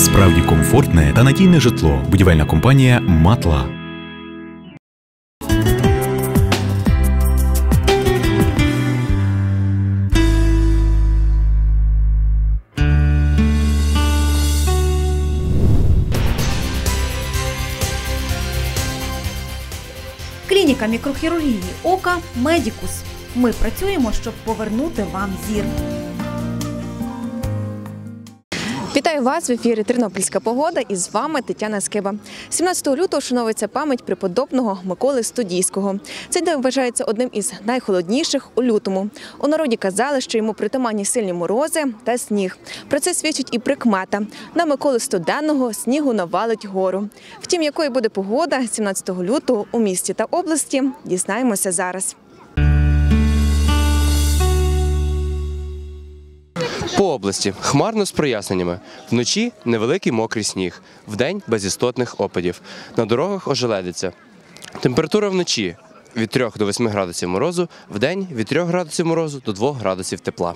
Справді комфортне та надійне житло. Будівельна компанія «Матла». Клініка мікрохірургії ока «Медікус». Ми працюємо, щоб повернути вам зір. Вітаю вас в ефірі «Тернопільська погода» і з вами Тетяна Скиба. 17 лютого вшановується пам'ять преподобного Миколи Стодійського. Цей день вважається одним із найхолодніших у лютому. У народі казали, що йому притаманні сильні морози та сніг. Про це свідчить і прикмета. На Миколу Стоденного снігу навалить гору. Втім, якою буде погода 17 лютого у місті та області, дізнаємося зараз. По області хмарно з проясненнями. Вночі невеликий мокрий сніг, вдень без істотних опадів. На дорогах ожеледиться. Температура вночі від 3 до 8 градусів морозу, вдень від 3 градусів морозу до 2 градусів тепла.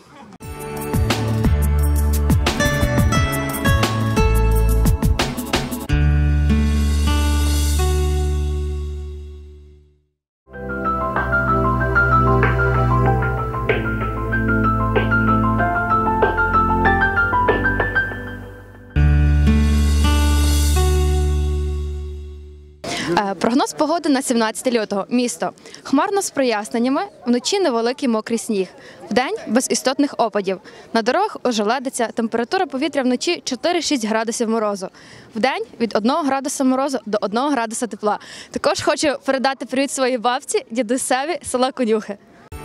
Прогноз погоди на 17 лютого. Місто. Хмарно з проясненнями, вночі невеликий мокрий сніг. Вдень без істотних опадів. На дорогах ожеледиться, температура повітря вночі 4-6 градусів морозу. Вдень від 1 градуса морозу до 1 градуса тепла. Також хочу передати привіт своїй бабці, дідусеві, села Конюхи.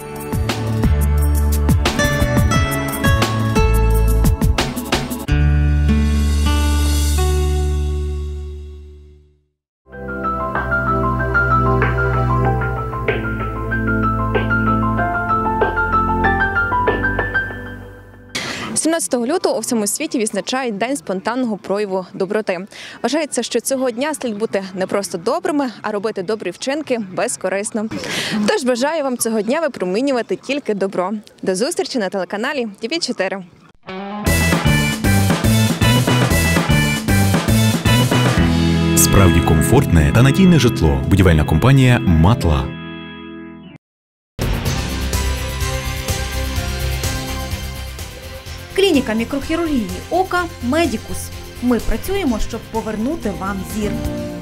Лютого у всьому світі відзначають День спонтанного прояву доброти. Вважається, що цього дня слід бути не просто добрими, а робити добрі вчинки безкорисно. Тож бажаю вам цього дня випромінювати тільки добро. До зустрічі на телеканалі ТВ4. Справді комфортне та надійне житло. Будівельна компанія «Матла». Клініка мікрохірургії ока «Медікус». Ми працюємо, щоб повернути вам зір.